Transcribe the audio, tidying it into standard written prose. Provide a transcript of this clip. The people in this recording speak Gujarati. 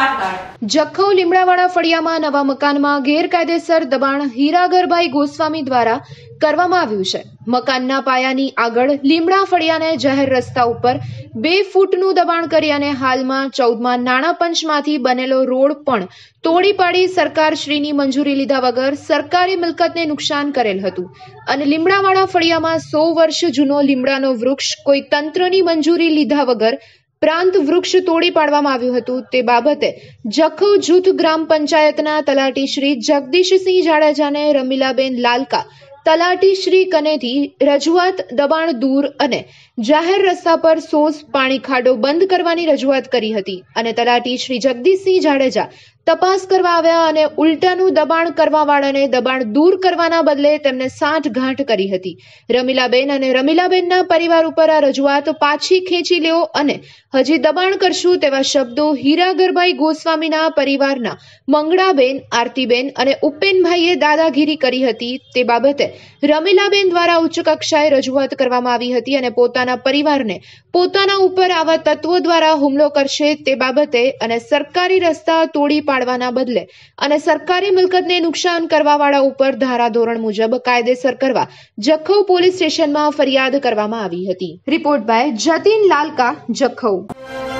જખૌ લીમડાવાળા ફળિયામાં નવા મકાનમાં ગેરકાયદેસર દબાણ હીરાગરભાઈ ગોસ્વામી દ્વારા કરવામાં આવ્યું છે। મકાનના પાયાની આગળ લીમડા ફળિયાને જાહેર રસ્તા ઉપર 2 ફૂટનું દબાણ કરી અને હાલમાં 14મા નાણાં પંચમાંથી બનેલો રોડ પણ તોડી પાડી સરકારશ્રીની મંજૂરી લીધા વગર સરકારી મિલકતને નુકસાન કરેલ હતું અને લીમડાવાળા ફળિયામાં 100 વર્ષ જૂનો લીમડાનો વૃક્ષ કોઈ તંત્રની મંજૂરી લીધા વગર પ્રાંત વૃક્ષ તોડી પાડવામાં આવ્યું હતું। તે બાબતે જખૌ જૂથ ગ્રામ પંચાયતના તલાટી શ્રી જગદીશસિંહ જાડેજાને રમીલાબેન લાલકા તલાટી શ્રી કનેથી રજૂઆત દબાણ દૂર અને જાહેર રસ્તા પર સોસ પાણી ખાડો બંધ કરવાની રજૂઆત કરી હતી અને તલાટી શ્રી જગદીશસિંહ જાડેજા તપાસ કરવા આવ્યા અને ઉલટાનું દબાણ કરવા વાળાને દબાણ દૂર કરવાના બદલે તેમને સાંઠગાંઠ કરી હતી। રમીલાબેન અને રમીલાબેનના પરિવાર ઉપર આ રજૂઆત પાછી ખેંચી લ્યો અને હજી દબાણ કરશું તેવા શબ્દો હીરાગરભાઈ ગોસ્વામીના પરિવારના મંગળાબેન, આરતીબેન અને ઉપેનભાઈએ દાદાગીરી કરી હતી। તે બાબતે રમીલાબેન દ્વારા ઉચ્ચ કક્ષાએ રજૂઆત કરવામાં આવી હતી અને પોતાના પરિવારને પોતાના ઉપર આવા તત્વો દ્વારા હુમલો કરશે તે બાબતે અને સરકારી રસ્તા તોડી પાડવાના બદલે અને સરકારી મિલકતને નુકસાન કરવા વાળા ઉપર ધારાધોરણ મુજબ કાયદેસર કરવા જખૌ પોલીસ સ્ટેશનમાં ફરિયાદ કરવામાં આવી હતી। Report by Jatin Lalka, Jakhau.